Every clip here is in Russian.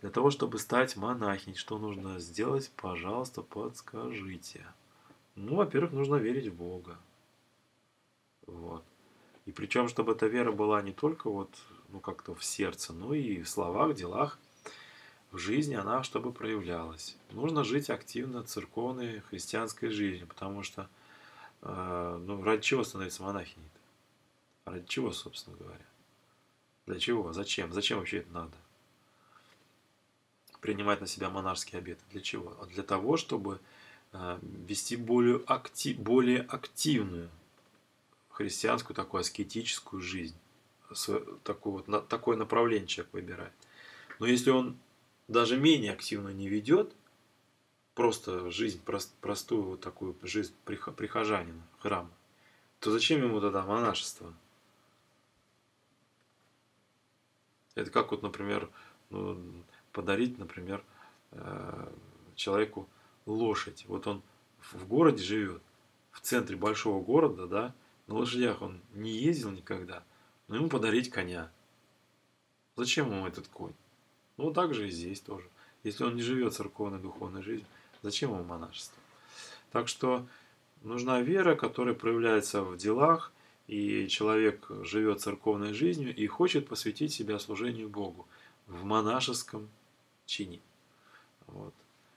Для того, чтобы стать монахиней, что нужно сделать, пожалуйста, подскажите. Ну, во-первых, нужно верить в Бога. Вот. И причем, чтобы эта вера была не только вот, ну, как-то в сердце, но и в словах, делах, в жизни она чтобы проявлялась. Нужно жить активно церковной христианской жизнью, потому что, ну, ради чего становиться монахиней-то? Ради чего, собственно говоря? Для чего? Зачем? Зачем вообще это надо? Принимать на себя монашеские обеты. Для чего? Для того, чтобы вести более активную христианскую, такую аскетическую жизнь. Такое направление человек выбирает. Но если он даже менее активно не ведет, просто жизнь, простую вот такую жизнь прихожанина храма, то зачем ему тогда монашество? Это как вот, например, ну, подарить, например, человеку лошадь. Вот он в городе живет, в центре большого города, да, на лошадях он не ездил никогда, но ему подарить коня. Зачем ему этот конь? Ну, так же и здесь тоже. Если он не живет церковной духовной жизнью, зачем ему монашество? Так что нужна вера, которая проявляется в делах, и человек живет церковной жизнью и хочет посвятить себя служению Богу в монашеском чине. Вот.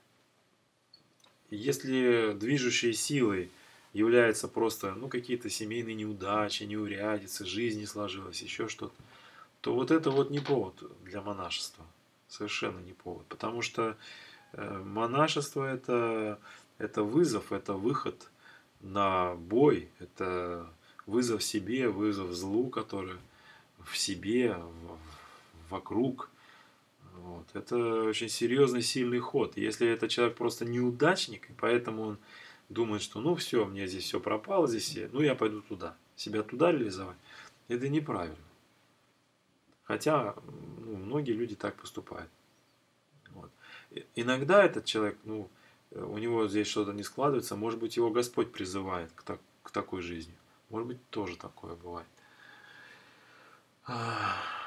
Если движущей силой являются просто ну, какие-то семейные неудачи, неурядицы, жизнь не сложилась, еще что-то, то вот это вот не повод для монашества. Совершенно не повод. Потому что монашество это вызов, это выход на бой, это вызов себе, вызов злу, который в себе, вокруг. Вот. Это очень серьезный, сильный ход. Если это человек просто неудачник, и поэтому он думает, что ну все, мне здесь все пропало, здесь, ну я пойду туда, себя туда реализовать, это неправильно. Хотя ну, многие люди так поступают. Вот. Иногда этот человек, ну, у него здесь что-то не складывается, может быть, его Господь призывает к такой жизни. Может быть, тоже такое бывает.